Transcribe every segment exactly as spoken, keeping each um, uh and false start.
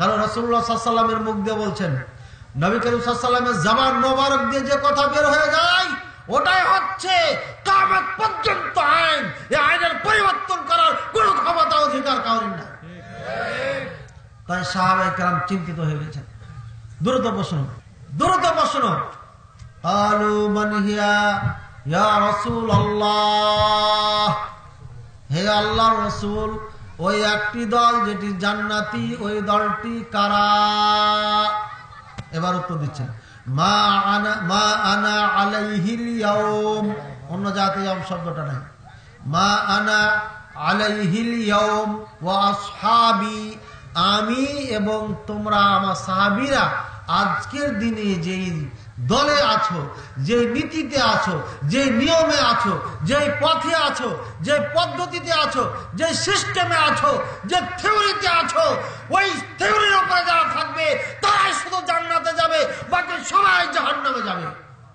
কারণ রাসূলুল্লাহ সাল্লাল্লাহু আলাইহি ওয়াসাল্লামের মুখ দিয়ে বলছেন, নবী করিম সাল্লাল্লাহু আলাইহি ওয়াসাল্লামের জবান মোবারক দিয়ে যে কথা বের হয়ে যায় ওটাই হচ্ছে কিয়ামত পর্যন্ত আইন। এই আইনের পরিবর্তন করার কোনো ক্ষমতা অধিকার কারণ নাই। তাই সাহাবায়ে কেরাম চিন্তিত হয়ে গেছেন। দ্রুত প্রশ্ন দ্রুত প্রশ্ন আলু মান হিয়া ইয়া রাসূলুল্লাহ, হে আল্লাহর রাসূল, ওই একটি দল যেটি জান্নাতি, ওই দলটি কারা? এবার উত্তর দিচ্ছেন, মা আনা মা আনা আলাইহিল ইয়াউম। অন্য জাতি ইয়াউম শব্দটা নাই। মা আনা আলাইহিল ইয়াউম ওয়া আসহাবি, আমি এবং তোমরা আমার সাহাবীরা আজকের দিনে যেই দলে আছো, যে নীতিতে আছো, যে নিয়মে আছো, যে পথে আছো, যে পদ্ধতিতে আছো, যে সিস্টেমে আছো, যে থিওরিতে আছো, ওই থিওরির উপরে যারা থাকবে তারাই শুধু জান্নাতে যাবে, বাকি সবাই জাহান্নামে যাবে।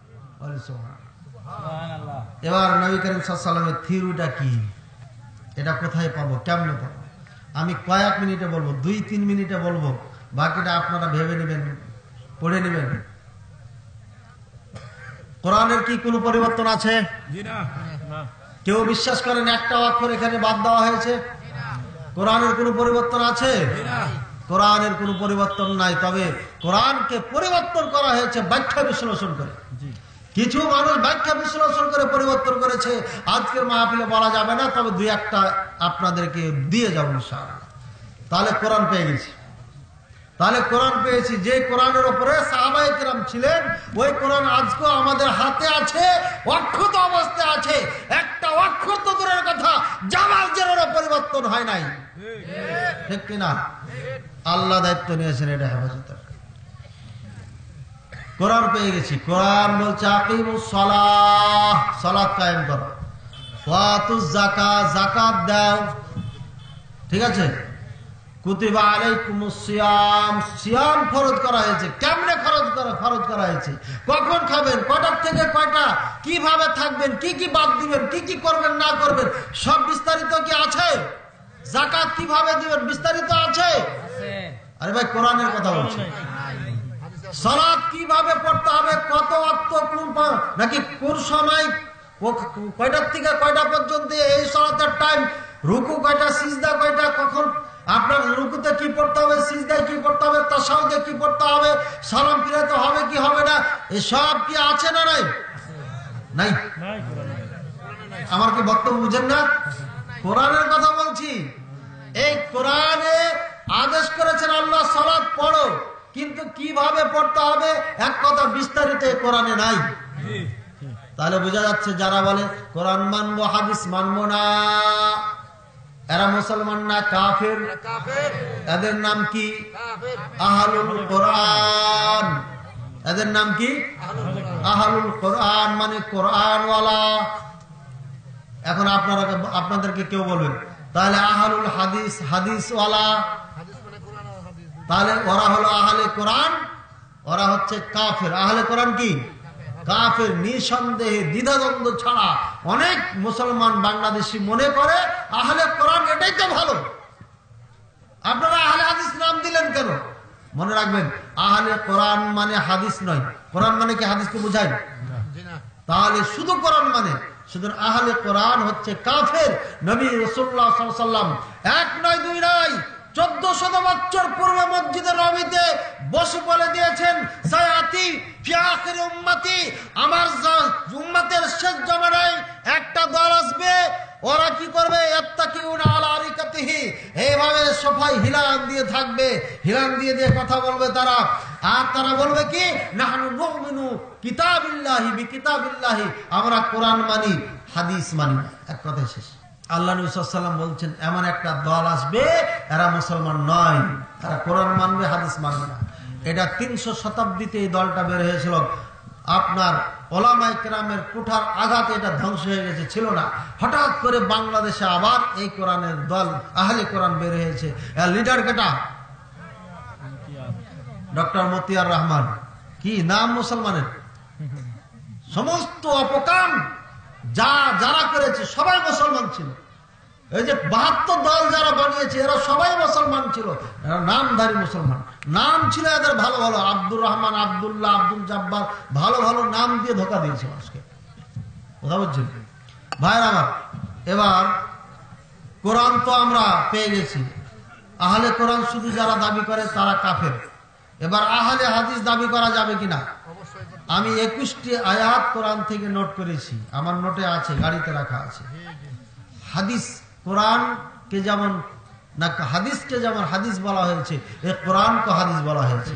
এবার নবী করিম সাল্লাল্লাহু আলাইহি ওয়াসাল্লামের থিওরিটা কি, এটা কোথায় পাবো, কেমনে পাবো? আমি কয়েক মিনিটে বলবো, দুই তিন মিনিটে বলবো, বাকিটা আপনারা ভেবে নেবেন, পড়ে নেবেন। কোরআনের কি কোনো পরিবর্তন আছে? কেউ বিশ্বাস করেন একটা অক্ষর এখানে বাদ দেওয়া হয়েছে? কোরআনের কোনো পরিবর্তন আছে? কোরআনের কোনো পরিবর্তন নাই। তবে কোরআনকে পরিবর্তন করা হয়েছে ব্যাখ্যা বিশ্লেষণ করে। কিছু মানুষ ব্যাখ্যা বিশ্লেষণ করে পরিবর্তন করেছে, আজকের মাহফিলে বলা যাবে না, তবে দুই একটা আপনাদেরকে দিয়ে যাব ইনশাআল্লাহ। তাহলে কোরআন পেয়ে গেছি। তাহলে কোরআন পেয়েছি, যে কোরআনের উপরে সাহাবায়ে কেরাম ছিলেন, ওই কোরআন আজকে আমাদের হাতে আছে, অক্ষত অবস্থায় আছে। একটা অক্ষর তো দূরের কথা, জামাল জেরেরও পরিবর্তন হয় নাই, ঠিক কিনা? আল্লাহ দায়িত্ব নিয়েছেন এটা হেফাজতের। কোরআন পেয়ে গেছি। কোরআন বলছে আকিমুস সালাহ, সালাত কায়েম করো, ওয়াতুজ যাকাত, যাকাত দাও, ঠিক আছে? কুতিবা আলাইকুমুস সিয়াম, সিয়াম ফরজ করা হয়েছে। কেমনে খরচ করা ফরজ করা হয়েছে? কখন খাবেন, কয়টার থেকে কয়টা, কিভাবে থাকবেন, কি কি বাদ দিবেন, কি কি করবেন না করবেন, সব বিস্তারিত কি আছে? যাকাত কিভাবে দিবেন বিস্তারিত আছে? আরে ভাই কোরআনের কথা বলছি। সালাত কিভাবে পড়তে হবে, কত ওয়াক্ত, কোন নাকি কোন সময়, কয়টার থেকে কয়টা পর্যন্ত এই সালাতের টাইম, রুকু কয়টা, সিজদা কয়টা, কখন আপনার রুকুতে কি পড়তে হবে, সিজদায় কি পড়তে হবে, তাশাহুদে কি পড়তে হবে, সালাম ফিরাতে হবে কি হবে না, এসব কি আছে না নাই? নাই। আমার কি বক্তব্য বুঝেন না? কোরআনের কথা বলছি। এই কোরআনে আদেশ করেছেন আল্লাহ সালাত পড়ো, কিন্তু কিভাবে পড়তে হবে এক কথা বিস্তারিত কোরআনে নাই। তাহলে বোঝা যাচ্ছে যারা বলে কোরআন মানবো হাদিস মানবো না, এরা মুসলমান না, কাফের। এদের নাম কি? আহলুল কোরআন। এদের নাম কি? আহলুল কোরআন, মানে কোরআনওয়ালা। এখন আপনারা আপনাদেরকে কেউ বলবেন তাহলে আহলুল হাদিস, হাদিসওয়ালা, তাহলে ওরা হলো আহলে কোরআন, ওরা হচ্ছে কাফের। আহলে কোরআন কি? কাফের। নিঃসন্দেহে দ্বিধাদ্বন্দ্ব ছাড়া অনেক মুসলমান বাংলাদেশি মনে করে আহলে কোরআন এটাই তো ভালো। আপনারা আহলে হাদিস নাম দিলেন কেন? মনে রাখবেন, আহলে কোরআন মানে হাদিস নয়। কোরআন মানে কি হাদিসকে বোঝায়? তাহলে শুধু কোরআন মানে শুধু আহলে কোরআন হচ্ছে কাফের। নবী রাসূলুল্লাহ সাল্লাল্লাহু আলাইহি ওয়াসাল্লাম এক নয় দুই নয় চোদ্দ শত বছর পূর্বে মসজিদে নববীতে বসে বলে দিয়েছেন, সায়াতি ফি আখির উম্মতি, আমার উম্মতের শেষ জামানায় একটা দল আসবে, ওরা কি করবে? ইয়াত্তাকিউনা আলা আরিকাতিহি, এইভাবে সোফায় হিলান দিয়ে থাকবে, হিলান দিয়ে দিয়ে কথা বলবে তারা। আর তারা বলবে কি? নাহনু নুমিনু কিতাবিল্লাহি বিকিতাবিল্লাহি, আমরা কোরআন মানি, হাদিস মানি না। এক কথাই শেষ। আল্লাহ নবী সাল্লাল্লাহু আলাইহি ওয়াসাল্লাম বলছেন এমন একটা দল আসবে, এরা মুসলমান নয়, তারা কোরআন মানবে, হাদিস মানবে না। এটা তিনশো শতাব্দীতে এই দলটা বের হয়েছিল। আপনার ওলামায়ে কেরামের কুঠার আঘাতে এটা ধ্বংস হয়ে গেছে, ছিল না। হঠাৎ করে বাংলাদেশে আবার এই কোরআনের দল আহলে কোরআন বের হয়েছে। এর লিডার কেটা? ডক্টর মতিয়ার রহমান। কি নাম মুসলমানের? সমস্ত অপকাম যা যারা করেছে সবাই মুসলমান ছিল, এই যে বাহাত্তর দল যারা বানিয়েছে এরা সবাই মুসলমান ছিল, এরা নামধারী মুসলমান। নাম ছিল এদের ভালো ভালো, আব্দুর রহমান, আব্দুল্লাহ, আব্দুল জব্বার, ভালো ভালো নাম দিয়ে ধোকা দিয়েছে মানুষকে। কথা বলছেন ভাইয়ের আমার? এবার কোরআন তো আমরা পেয়ে গেছি। আহলে কোরআন শুধু যারা দাবি করে তারা কাফের। এবার আহলে হাদিস দাবি করা যাবে কিনা? আমি একুশটি আয়াত কোরআন থেকে নোট করেছি, আমার নোটে আছে, গাড়িতে রাখা আছে। হাদিস কোরআনকে যেমন না, হাদিসকে যেমন হাদিস বলা হয়েছে, এই কোরআনকে হাদিস বলা হয়েছে।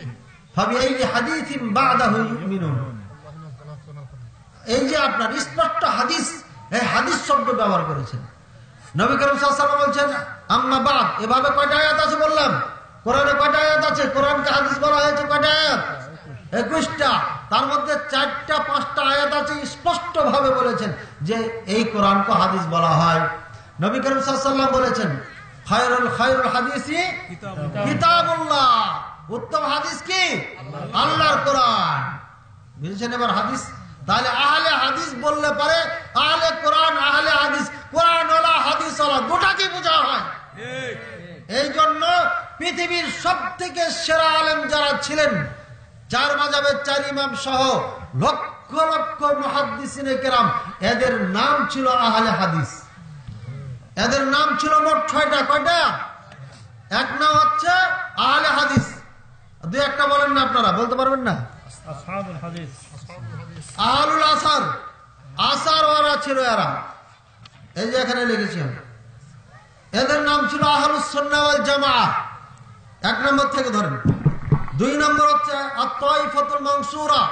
এই যে আপনার স্পষ্ট হাদিস, এই হাদিস শব্দ ব্যবহার করেছেন নবী করিম সাল্লাল্লাহু আলাইহি ওয়াসাল্লাম। বলছেন আম্মা বাদ, এভাবে কয়টা আয়াত আছে বললাম? কোরআনে কয়টা আয়াত আছে? কোরআনকে হাদিস বলা হয়েছে কয়টা আয়াত? একুশটা। তার মধ্যে চারটা পাঁচটা আয়াত আছে স্পষ্ট ভাবে বলেছেন যে এই কোরআনকে হাদিস বলা হয়। নবী করিম সাল্লাল্লাহু আলাইহি ওয়াসাল্লাম বলেছেন খায়রুল খায়রুল হাদিসি কিতাবুল্লাহ, উত্তম হাদিস কি? আল্লাহর কোরআন। বুঝেছেন এবার হাদিস? তাহলে আহলে হাদিস বললে পারে আহলে কোরআন, আহলে হাদিস, কোরআন ওয়ালা হাদিস ওয়ালা দুটাকে বোঝা হয়। এই জন্য পৃথিবীর সব থেকে সেরা আলেম যারা ছিলেন, চার মাযহাবের চার ইমাম সহ লক্ষ লক্ষ মুহাদ্দিসিনে কেরাম, এদের নাম ছিল আহলে হাদিস। এদের নাম ছিল মোট ছয়টা। কয়টা? এক নাম হচ্ছে আহলে হাদিস। দুই একটা বলেন না, আপনারা বলতে পারবেন না? আসহাবুল হাদিস, আহলুল আসার, আসার ওয়ারা ছিল এরা। এই যে এখানে লিখেছি আমি, এদের নাম ছিল আহলুস সুন্নাহ ওয়াল জামাআহ। এক নম্বর থেকে ধরেন। দুই নম্বর হচ্ছে আত-তাইফাতুল মানসুরা,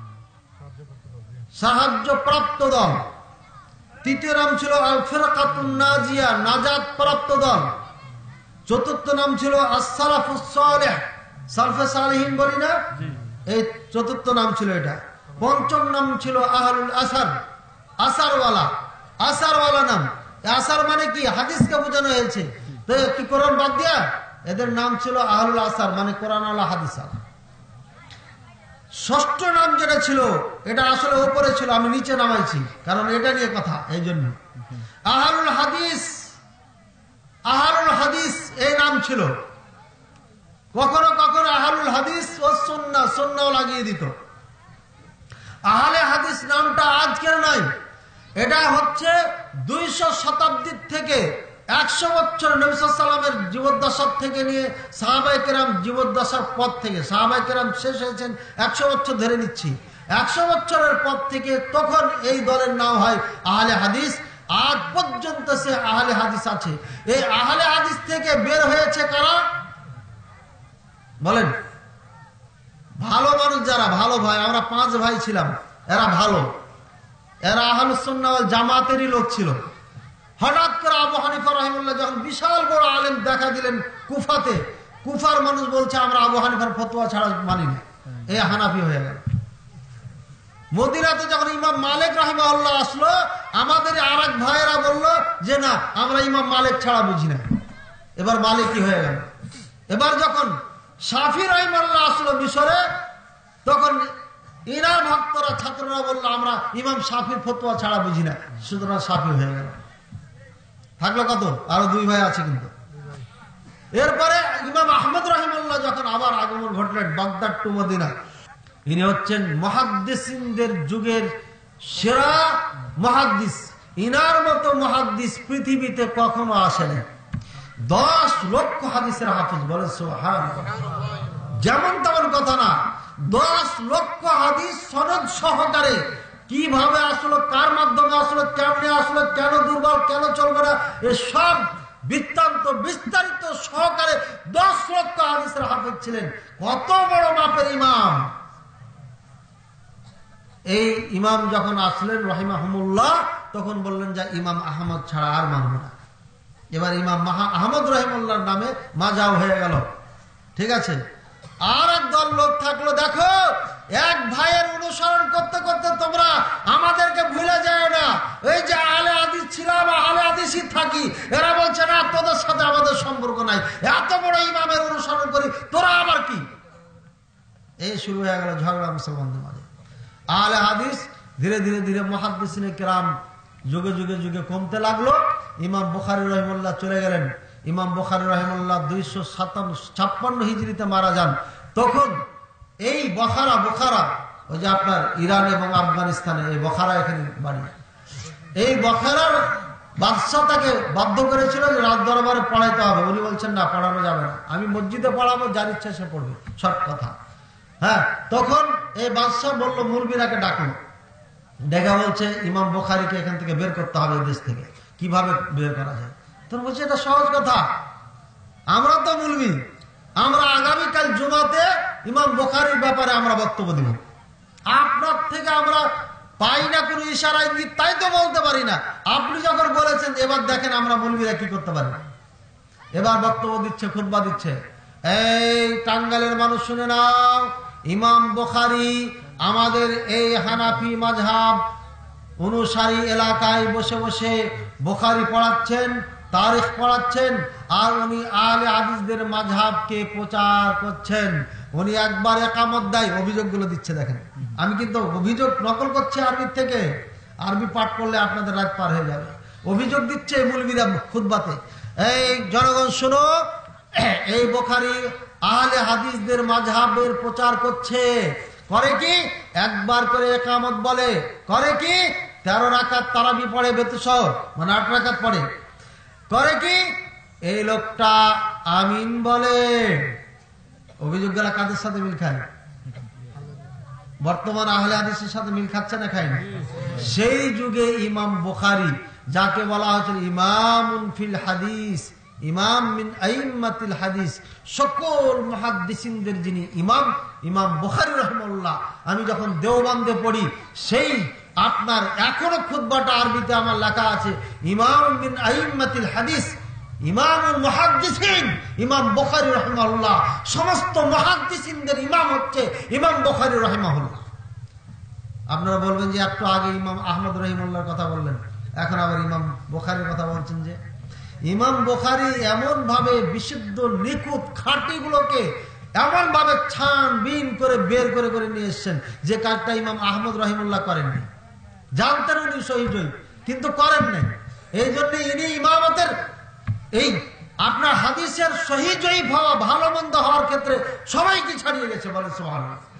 সাহায্য প্রাপ্ত দল। তৃতীয় নাম ছিল আল ফিরকাতুন নাজিয়া, নাজাত প্রাপ্ত দল। চতুর্থ নাম ছিল আস-সালাফুস সালেহ, সালফে সালেহিন বলি না, এই চতুর্থ নাম ছিল এটা। পঞ্চম নাম ছিল আহলুল আসার, আসারওয়ালা, আসারওয়ালা নাম। আসার মানে কি? হাদিসকে বোঝানো হয়েছে। তো কি কোরআন বাদ দিয়া? এদের নাম ছিল আহলুল আসার, মানে কোরআন আলা হাদিস আলা। ষষ্ঠ নাম যেটা ছিল এটা আসলে উপরে ছিল, আমি নিচে নামাইছি কারণ এটা নিয়ে কথা, এই জন্য। আহলুল হাদিস, আহলুল হাদিস এই নাম ছিল। কখনো কখনো আহলুল হাদিস ও সুন্নাহ, সুন্নাহ লাগিয়ে দিত। আহলে হাদিস নামটা আজকের নয়, এটা হচ্ছে দুইশো শতাব্দীর থেকে একশো বছর নবী সাল্লাল্লাহু আলাইহি ওয়াসাল্লামের জীবদ্দশা থেকে নিয়ে সাহাবায়ে কেরাম জীবদ্দশার পর থেকে, সাহাবায়ে কেরাম শেষ হয়েছেন একশো বছর ধরে নিচ্ছি, একশো বছরের পর থেকে তখন এই দলের নাম হয় আহলে হাদিস। আজ পর্যন্ত সে আহলে হাদিস আছে। এই আহলে হাদিস থেকে বের হয়েছে কারা বলেন? ভালো মানুষ যারা, ভালো ভাই, আমরা পাঁচ ভাই ছিলাম, এরা ভালো, এরা আহলুস সুন্নাহ ওয়াল জামাতেরই লোক ছিল। হঠাৎ করে আবু হানিফা রাহিমাহুল্লাহ যখন বিশাল বড় আলেম দেখা দিলেন কুফাতে, কুফার মানুষ বলছে আমরা আবু হানিফার ফতোয়া ছাড়া মানি না, এই হানাফি হয়ে গেল। মদিনাতে যখন ইমাম মালিক রাহিমাহুল্লাহ আসলো, আমাদের আরেক ভাইয়েরা বলল যে না, আমরা ইমাম মালিক ছাড়া বুঝি না, এবার মালিকি হয়ে গেল। এবার যখন শাফি রাহিমাহুল্লাহ আসলো মিশরে, তখন ইনার ভক্তরা, ছাত্ররা বললো আমরা ইমাম শাফির ফতোয়া ছাড়া বুঝি না, সুতরাং শাফি হয়ে গেল। থাকলো কত? আরো দুই ভাই আছে কিন্তু। এরপরে ইমাম আহমদ রাহিমাহুল্লাহ যখন আবার আগমন ঘটলেন বাগদাদ টু মদিনা, ইনি হচ্ছেন মুহাদ্দিসিনদের যুগের সেরা মুহাদ্দিস। ইনার মতো মুহাদ্দিস পৃথিবীতে কখনো আসেনি। দশ লক্ষ হাদিসের হাফেজ, বলে সুবহানাল্লাহ। যেমন তেমন কথা না, দশ লক্ষ হাদিস সনদ সহকারে কিভাবে আসলো, কার মাধ্যমে আসলো, কেমনে আসলো, কেন দুর্বল, কেন চলবে না, এসব বৃত্তান্ত বিস্তারিত সহকারে দশ লক্ষ হাদিসের হাফেজ ছিলেন। কত বড় মাপের ইমাম! এই ইমাম যখন আসলেন রাহিমাহুমুল্লাহ, তখন বললেন যে ইমাম আহমদ ছাড়া আর মানব না। এবার ইমাম আহমদ রাহিমাহুল্লাহর নামে মাজাও হয়ে গেল। ঠিক আছে, আর এক দল লোক থাকলো, দেখো এক ভাইয়ের অনুসরণ করতে করতে তোমরা আমাদেরকে ভুলে যায় না। এই যে আহলে হাদিস ছিলাম, আহলে হাদিসই থাকি, এরা বলছে না তোদের সাথে আমাদের সম্পর্ক নাই, এত বড় ইমামের অনুসরণ করি, তোরা আবার কি? এই শুরু হয়ে গেল ঝগড়া মুসলমানদের মাঝে। আহলে হাদিস ধীরে ধীরে ধীরে মুহাদ্দিসিনে কেরাম যুগে যুগে যুগে কমতে লাগলো। ইমাম বুখারী রাহিমাহুল্লাহ চলে গেলেন। ইমাম বুখারী রাহিমাহুল্লাহ দুইশো সাতান্ন ছাপ্পান্ন হিজরিতে মারা যান। তখন এই বখারা বুখারা ওই যে আপনার ইরান এবং আফগানিস্তানে এই বখারা এখানে বাড়ি, এই বখারার বাদশাহ তাকে বাধ্য করেছিল যে রাজ দরবারে পড়াইতে হবে। উনি বলছেন না, পড়ানো যাবে না, আমি মসজিদে পড়াবো, যার ইচ্ছা সে পড়বে, সব কথা। হ্যাঁ, তখন এই বাদশাহ বললো মুলবিরাকে ডাকুন। দেখা বলছে ইমাম বুখারীকে এখান থেকে বের করতে হবে, দেশ থেকে। কিভাবে বের করা যায়? তখন বলছে এটা সহজ কথা, আমরা তো মুলবি, আমরা আগামীকাল জুমাতে ইমাম বুখারীর ব্যাপারে আমরা বক্তব্য দিব। আপনার থেকে আমরা পাই না কোনো ইশারা ইঙ্গিত, তাই তো বলতে পারি না। আপনি যখন বলেছেন এবার দেখেন আমরা মুলবিরা কি করতে পারি। এবার বক্তব্য দিচ্ছে, খুতবা দিচ্ছে। এই টাঙ্গাইলের মানুষ শুনে নাও, ইমাম বুখারী আমাদের এই হানাফি মাযহাব অনুসারী এলাকায় বসে বসে বুখারী পড়াচ্ছেন, তারিখ পড়াচ্ছেন, আর উনি আহলে হাদিসদের মাযহাবকে প্রচার করছেন। উনি একবার একামত দেয়, অভিযোগগুলো দিচ্ছে দেখেন। আমি কিন্তু অভিযোগ নকল করছি আরবি থেকে, আরবি পাঠ করলে আপনাদের রাত পার হয়ে যাবে। অভিযোগ দিচ্ছে মুলবিরা খুতবাতে। এই জনগণ শুনো, এই বুখারী আহলে হাদিসদের মাযহাবের প্রচার করছে। করে কি? একবার করে একামত বলে। করে কি? তেরো রাকাত তারাবি পড়ে বেতুসহ, মানে আট রাকাত পড়ে। করে কি? এই লোকটা আমিন বলে। অভিযোগগুলা কাদের সাথে মিল খায়? বর্তমান আহলে হাদিসের সাথে মিল খাচ্ছে না খায় না? সেই যুগে ইমাম বুখারী, যাকে বলা হয়েছিল ইমামুন ফিল হাদিস, ইমাম মিন আইম্মাতিল হাদিস, সকল মুহাদ্দিসিনদের যিনি ইমাম, ইমাম বুখারী রাহিমাহুল্লাহ। আমি যখন দেওবন্দে পড়ি, সেই আপনার এখনো খুতবাটা আরবিতে আমার লেখা আছে, ইমাম মিন আইম্মাতিল হাদিস, ইমামুল মুহাদ্দিসিন, ইমাম বুখারী রাহিমাহুল্লাহ। সমস্ত মুহাদ্দিসিনদের ইমাম হচ্ছে ইমাম বুখারী রাহিমাহুল্লাহ। আপনারা বলবেন যে একটু আগে ইমাম আহমদ রাহিমাহুল্লাহর কথা বললেন, এখন আবার ইমাম বুখারীর কথা বলছেন। যে ইমাম বুখারী এমন ভাবে বিশুদ্ধ নিখুঁত খাঁটিগুলোকে এমন ভাবে ছানবিন করে বের করে করে নিয়ে এসছেন, যে কাজটা ইমাম আহমদ রাহিমাহুল্লাহ করেননি। জানতেন উনি সহিহ, কিন্তু করেন নাই। এই জন্য ইনি ইমামতের এই আপনার হাদিসের সহিহ জয়ীফ হওয়া, ভালো মন্দ হওয়ার ক্ষেত্রে সবাইকে ছাড়িয়ে গেছে, বলে সুবহানাল্লাহ।